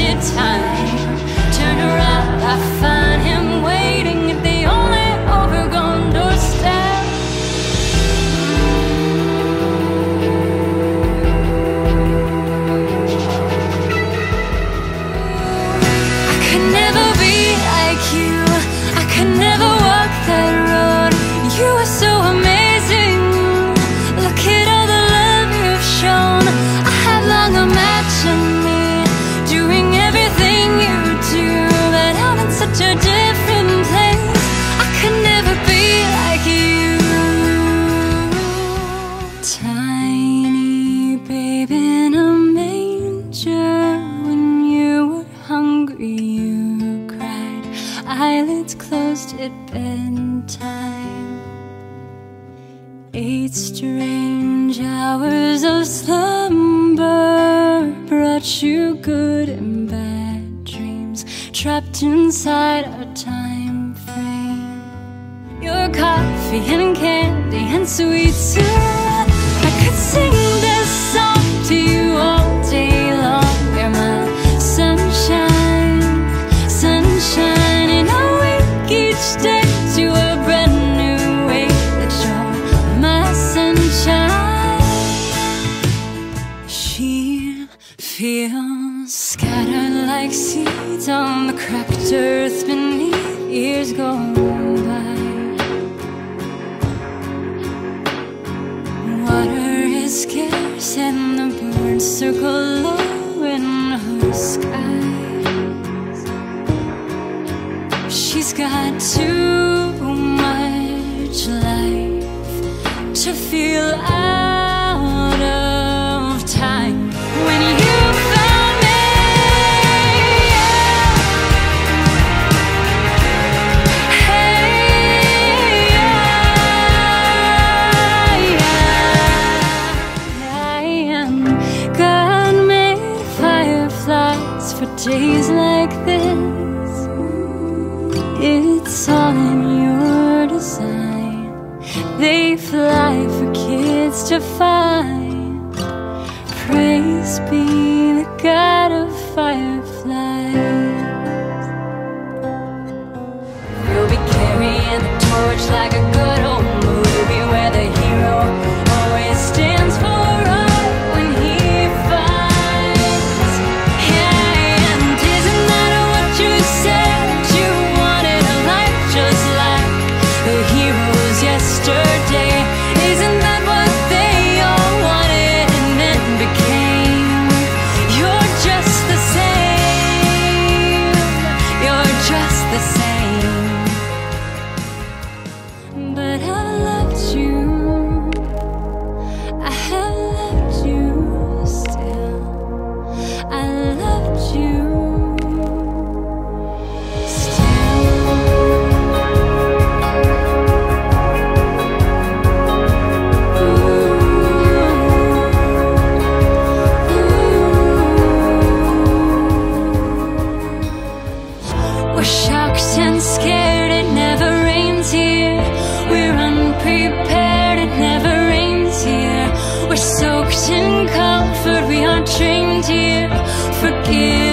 wasted time. Turn around, I find him waiting at the only overgrown doorstep. I could never be like you, I could never walk that road. You were so amazing. Look at all the love you've shown. I have long imagined me doing everything you do, but I'm in such a different place. I could never be like you. Tiny babe in a manger, when you were hungry you cried, eyelids closed at bedtime. 8 strange hours of slumber brought you good and bad dreams, trapped inside our time frame. Your coffee and candy and sweet syrup, I could sing this song to you all day long. You're my sunshine, sunshine, and I wake each day to a brand new way that you're my sunshine. She feels scattered like seeds on the cracked earth beneath years gone by. Water is scarce and the birds circle low in her skies. She's got too much life to feel out of time. When you found me, hey, I am God-made fireflies for days like this. It's all in your design. They fly for kids to find. Praise be the God of fireflies. You'll be carrying the torch like a good old movie where the hero always stands for right when he fights. Yeah, and isn't that what you said? You wanted a life just like the heroes yesterday. Isn't that what they all wanted and then became? You're just the same. You're just the same. But I loved you. I have loved you still. I loved you We're shocked and scared, it never rains here. We're unprepared, it never rains here. We're soaked in comfort, we aren't trained here. Forgive